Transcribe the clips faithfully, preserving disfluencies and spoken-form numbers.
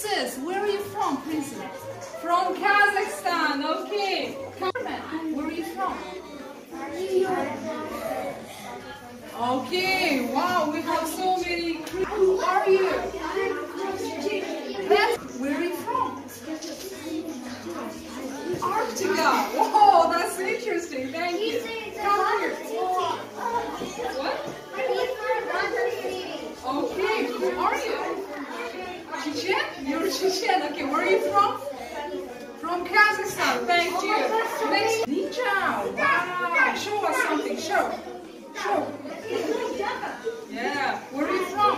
Princess, where are you from, Princess? From Kazakhstan, okay. Carmen, where are you from? New York. Okay, wow, we have so many. Who are you? That's, where are you from? Arctica. Whoa, that's interesting. Thank you. Come here. What? Okay, who are you? Chechen? You're Chechen. Okay, where are you from? From Kazakhstan. Thank you. Next, Ninja. Wow. Show us something. Show. Show. Yeah. Where are you from?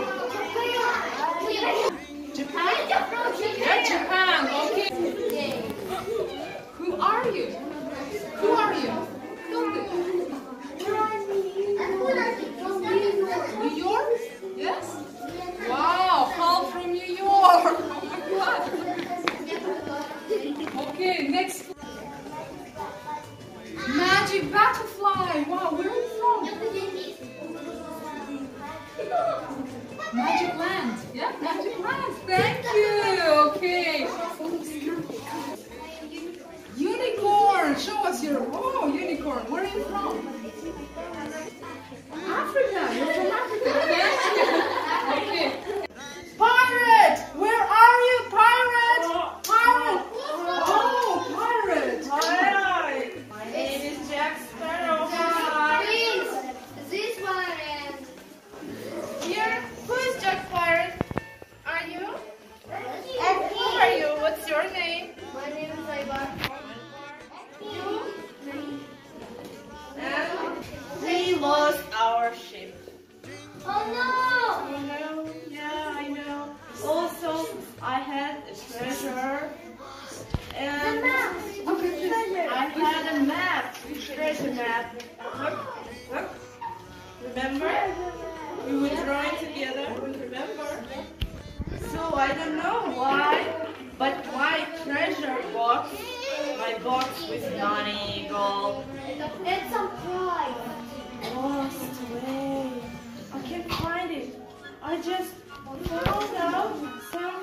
Japan? Yeah, Japan. Okay. Who are you? Who are you? New York? Yes? Wow, Paul from New York. Oh my God. Okay, next. Magic butterfly. Wow, where are you from? Magic land. Yeah, Magic land. Thank you. Okay. Unicorn. Show us your. Oh, unicorn. Where are you from? Africa. You're from Africa. Thank you. Okay. Pirate. Where are you, pirate? Pirate. Oh, pirate. Hi. My name is Jack Sparrow. Prince, this one and Here. Who is Jack Pirate? Are you? And who are you? What's your name? my name is Aibar. You? And we lost our ship. Oh no! Oh no, yeah, I know. Also, I had a treasure. And I had a map, treasure map. Look, look. Remember? We were drawing together, remember? So I don't know why, but my treasure box, my box with money, gold, It's a prize. lost away. I can't find it. I just found out some,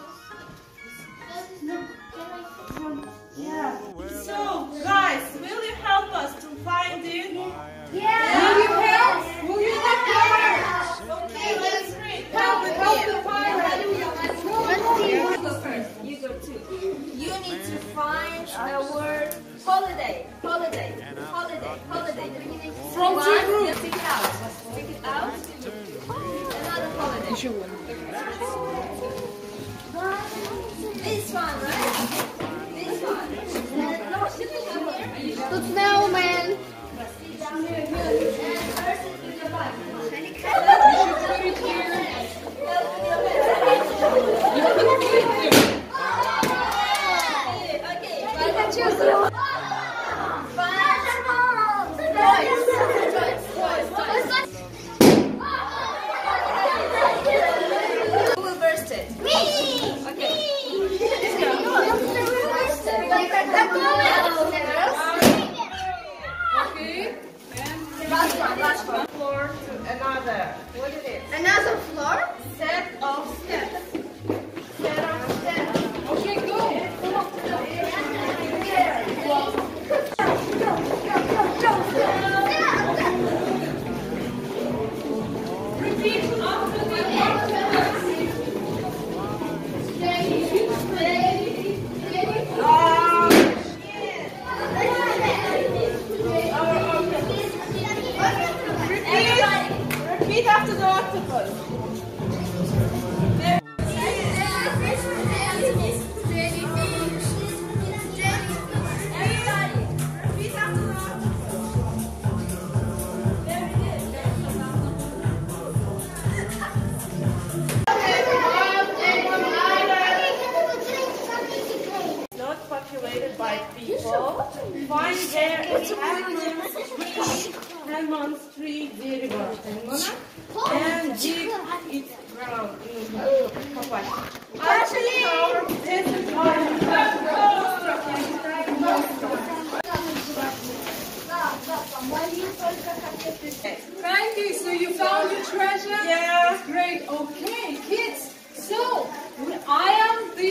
some, yeah. So guys, will you help us to find it? Yeah! Will you help? Will you help the pirate? Okay, let's read. Help, help the pirate. Let's Go first. You go too. You need to find the word holiday. Holiday. Holiday. Holiday. From One, two groups. Stick it out. Stick it out. Another holiday. This one, right? This one. No, sit here. Тут snowman. And first is the bag. Okay, but choose the Who will burst it? Me! Okay. Okay. Last one, last one. Floor to another. What is it? Another floor? Set of steps. Set of steps. Okay, go. Repeat after the Repeat after the octopus. Repeat after the octopus. Not populated by people. Find their tree, Helmand Street, дерево Helmand, and dig it ground. Копать. Actually, this is Thank you. So you found your treasure? Yeah. Great. Okay, kids. So I am the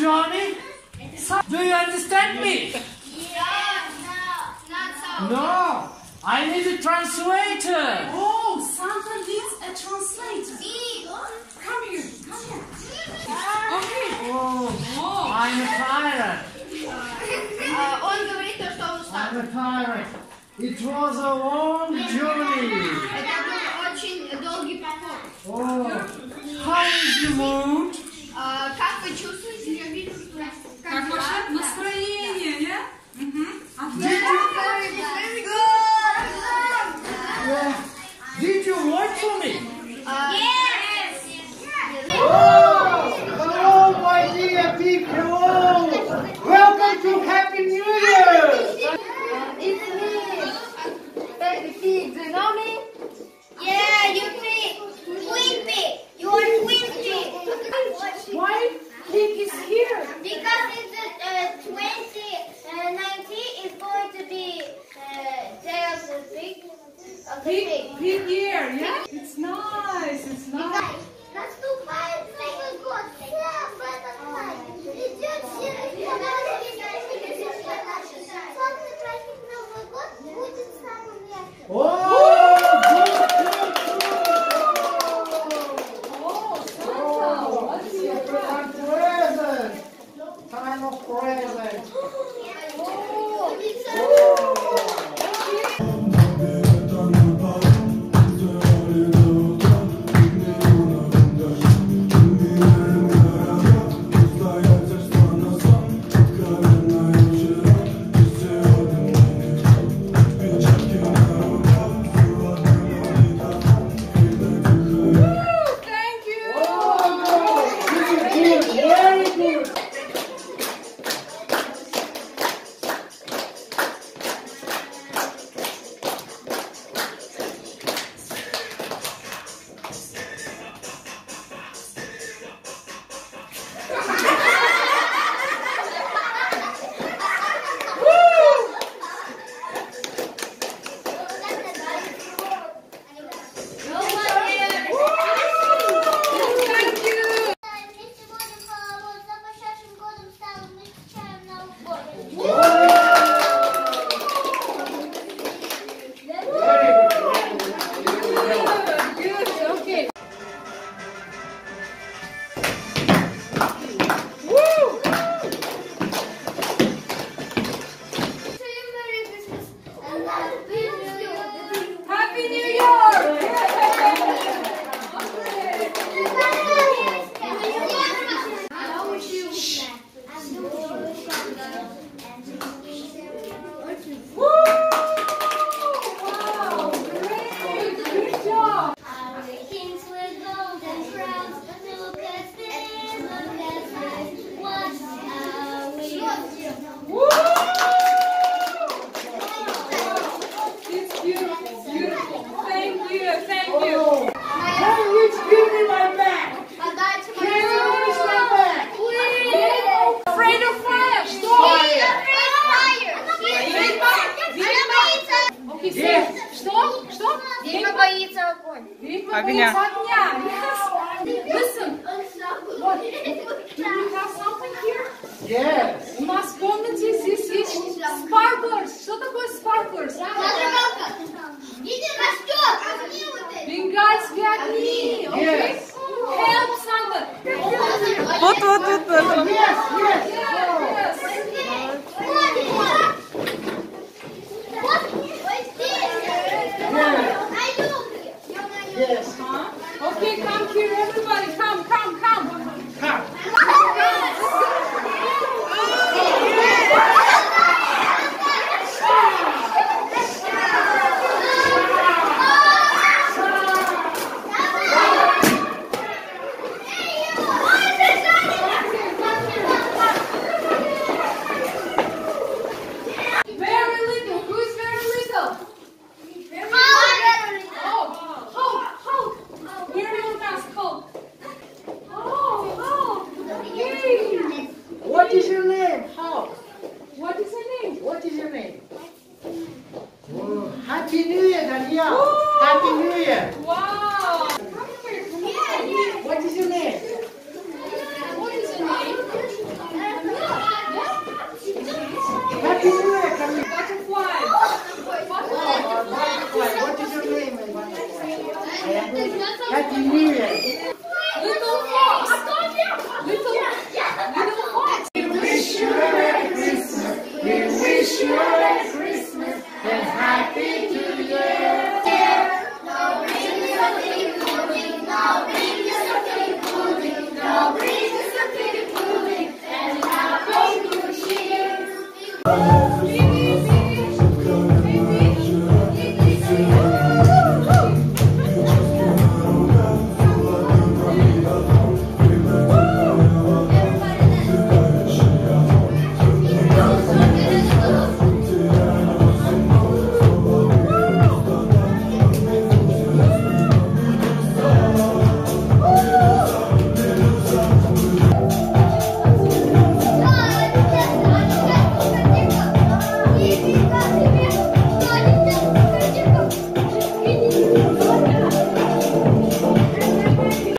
Johnny? Do you understand me? No, I need a translator. Oh, Santa needs a translator. Come here, come here. Okay. Oh, Oh. I'm a pirate. Он говорит то, что он устал. I'm a pirate. It was a long journey. Это был очень долгий поход. Oh, how is the mood? А, Как вы чувствуете? Я вижу, что Как ваше настроение, я? Мгм. Did you, yeah. Did you work for me? Yes! Oh, hello, my dear people. Welcome to Happy New Year. It's me. Baby pig, do you know me? Yeah, you pig. Queen pig. You are queen pig. Why pig is here? Because it's uh, twenty nineteen is going to be uh, day of the pig. Of the Pig, pig. pig year, yeah? It's nice, it's nice. Наступает Новый год. Все об этом знают. Идет Славный праздник Новый год будет самым ярким. Oh, good, good, Oh, Santa, what is your good. plan? Present. Time of present. Thank you. Oh, good, good, very good. Thank you. Вместе будем холодным, за прошедшим годом стало, мы встречаем Новый год. Good, okay. Woo! Merry Christmas and Happy New Year. Happy New Year! Woo! Wow, great! Good job! Our kings with golden crowns. Look at this, look at this. What are we? Woo! It's beautiful, beautiful. Thank you, thank you. Can you give me my bag? Отдайте Can you give me my bag? Afraid of fire! Stop! Okay, say, Yes. что? Что? Дима боится огонь. Ведьма боится огня. Yes. Listen, what? Do you have something here? Yes.